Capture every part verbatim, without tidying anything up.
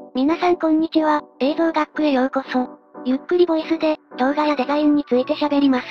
皆さんこんにちは、映像学区へようこそ。ゆっくりボイスで、動画やデザインについて喋ります。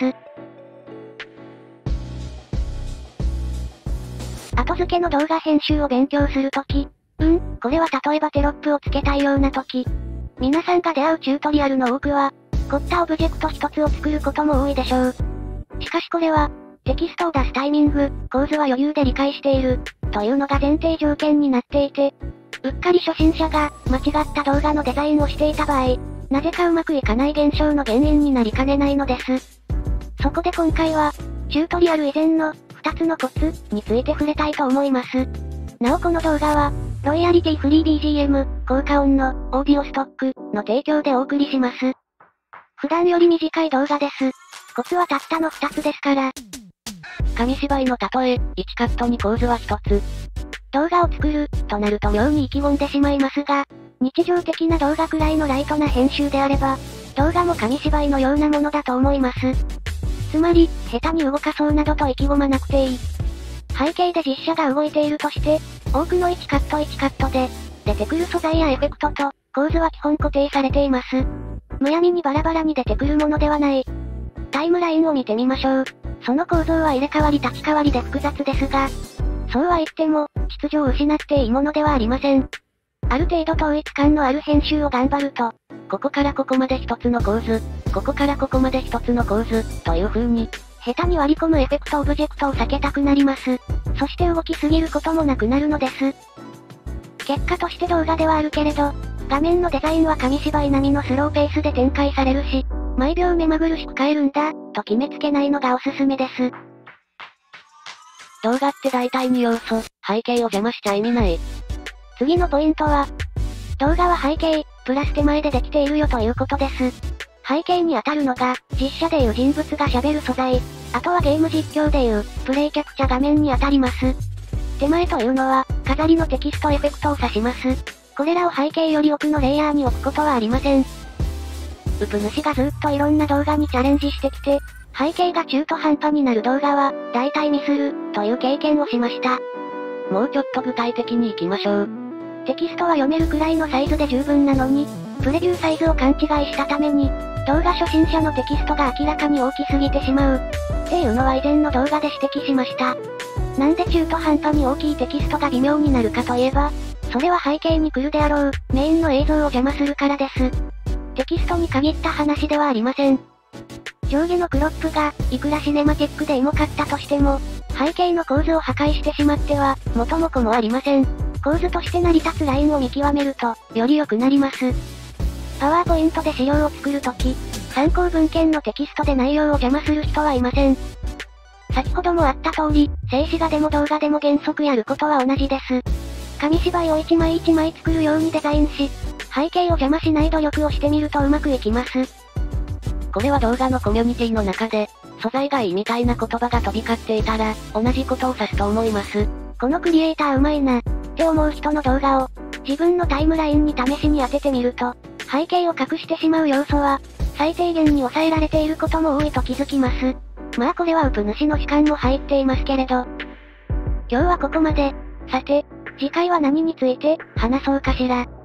後付けの動画編集を勉強するとき、うん、これは例えばテロップをつけたいようなとき、皆さんが出会うチュートリアルの多くは、凝ったオブジェクト一つを作ることも多いでしょう。しかしこれは、テキストを出すタイミング、構図は余裕で理解している、というのが前提条件になっていて、うっかり初心者が、間違った動画のデザインをしていた場合、なぜかうまくいかない現象の原因になりかねないのです。そこで今回は、チュートリアル以前の、二つのコツ、について触れたいと思います。なおこの動画は、ロイヤリティフリー ビージーエム、効果音の、オーディオストック、の提供でお送りします。普段より短い動画です。コツはたったの二つですから。 紙芝居の例え、いちカットに構図はひとつ。 動画を作る、となると妙に意気込んでしまいますが、日常的な動画くらいのライトな編集であれば、動画も紙芝居のようなものだと思います。つまり、下手に動かそうなどと意気込まなくていい。背景で実写が動いているとして、多くのいちカットいちカットで、出てくる素材やエフェクトと、構図は基本固定されています。むやみにバラバラに出てくるものではない。タイムラインを見てみましょう。その構造は入れ替わり立ち替わりで複雑ですが、そうは言っても、秩序を失っていいものではありません。ある程度統一感のある編集を頑張ると、 ここからここまで一つの構図、ここからここまで一つの構図、という風に、 下手に割り込むエフェクトオブジェクトを避けたくなります。そして動きすぎることもなくなるのです。結果として動画ではあるけれど、画面のデザインは紙芝居並みのスローペースで展開されるし、毎秒目まぐるしく変えるんだ、と決めつけないのがおすすめです。 動画って大体に要素、背景を邪魔しちゃ意味ない。 次のポイントは、動画は背景、プラス手前でできているよということです。背景に当たるのが、実写でいう人物が喋る素材、あとはゲーム実況でいう、プレイキャプチャ画面に当たります。手前というのは、飾りのテキストエフェクトを指します。これらを背景より奥のレイヤーに置くことはありません。ウプ主がずっといろんな動画にチャレンジしてきて、背景が中途半端になる動画は、大体ミスる、という経験をしました。 もうちょっと具体的に行きましょう。 テキストは読めるくらいのサイズで十分なのに、プレビューサイズを勘違いしたために、動画初心者のテキストが明らかに大きすぎてしまう。っていうのは以前の動画で指摘しました。なんで中途半端に大きいテキストが微妙になるかといえば、それは背景に来るであろう、メインの映像を邪魔するからです。テキストに限った話ではありません。上下のクロップが、いくらシネマティックでエモかったとしても、背景の構図を破壊してしまっては、元も子もありません。構図として成り立つラインを見極めると、より良くなります。パワーポイントで資料を作るとき、参考文献のテキストで内容を邪魔する人はいません。先ほどもあった通り、静止画でも動画でも原則やることは同じです。紙芝居を一枚一枚作るようにデザインし、背景を邪魔しない努力をしてみるとうまくいきます。 これは動画のコミュニティの中で、素材がいいみたいな言葉が飛び交っていたら、同じことを指すと思います。 このクリエイターうまいな、って思う人の動画を、自分のタイムラインに試しに当ててみると、背景を隠してしまう要素は、最低限に抑えられていることも多いと気づきます。まあこれはウプ主の主観も入っていますけれど。今日はここまで。さて、次回は何について、話そうかしら。